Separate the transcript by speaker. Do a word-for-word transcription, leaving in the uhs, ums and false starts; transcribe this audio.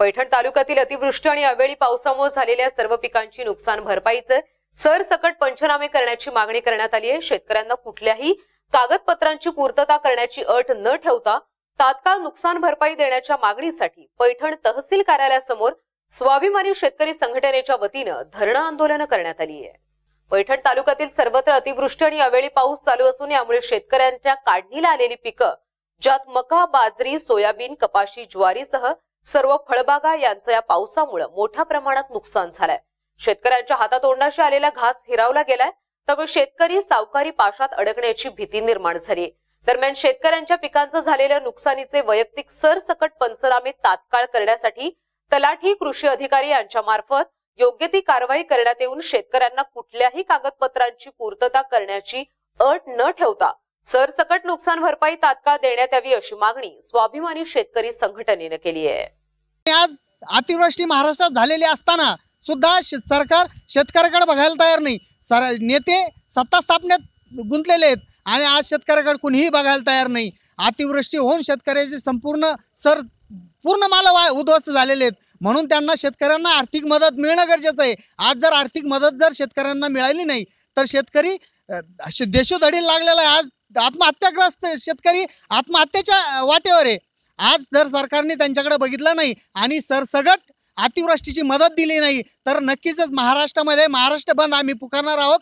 Speaker 1: पैठण तालुक्यातील अतिवृष्टी आणि अवेळी पावसामुळे झालेल्या सर्व पिकांची नुकसान भरपाईचे सरसकट पंचनामे करण्याची मागणी करण्यात आली आहे। शेतकऱ्यांना कुठल्याही कागदपत्रांची पूर्तता करण्याची अट न ठेवता तात्काळ नुकसान भरपाई देण्याच्या मागणीसाठी पैठण तहसील कार्यालयासमोर स्वाभिमानी शेतकरी संघटनेच्या वतीनं धरणं आंदोलन करण्यात आली आहे। पैठण तालुक्यातील सर्वत्र अतिवृष्टी आणि अवेळी पाऊस चालू असून यामुळे शेतकऱ्यांच्या काढणीला आलेली पिकं ज्यात मका, बाजरी, सोयाबीन, कपाशी, ज्वारीसह सर्व फळबागा यांचं या पावसामुळे मोठ्या प्रमाणात नुकसान झालंय। शेतकऱ्यांच्या हातातोंडाशी आलेला घास हिरावला गेलाय, त्यामुळे शेतकरी सावकारी पाशात अडकण्याची भीती निर्माण झाली। दरम्यान शेतकऱ्यांच्या पिकांचं झालेल्या नुकसानीचे वैयक्तिक सरसकट पंचनामे तात्काळ करण्यासाठी तलाठी, कृषी अधिकारी यांच्या मार्फत योग्य ती कारवाई करण्यात येऊन शेतकऱ्यांना कुठल्याही कागदपत्रांची पूर्तता करण्याची अट न ठेवता सरसकट नुकसान भरपाई तात्काळ देण्यात यावी अशी मागणी स्वाभिमानी शेतकरी संघटनेने केली आहे।
Speaker 2: आज अतिवृष्टी महाराष्ट्रात झालेली असताना सुद्धा सरकार शेतकऱ्याकडे बघायला तयार नाही। सर नेते सत्ता स्थापनेत गुंतलेले आहेत आणि आज शेतकऱ्याकडे कुणीही बघायला तयार नाही। अतिवृष्टी होऊन शेतकऱ्याचे संपूर्ण सर पूर्ण माल उद्ध्वस्त झालेले आहेत, म्हणून त्यांना शेतकऱ्यांना आर्थिक मदत मिळणं गरजेचं आहे। आज जर आर्थिक मदत जर शेतकऱ्यांना मिळाली नाही तर शेतकरी देशोधडीला लागलेला आहे। आज आत्महत्याग्रस्त शेतकरी आत्महत्येच्या वाटेवर आहे। आज जर सरकारने त्यांच्याकडे बघितलं नाही आणि सरसगट अतिवृष्टीची मदत दिली नाही तर नक्कीच महाराष्ट्रामध्ये महाराष्ट्र बंद आम्ही पुकारणार आहोत।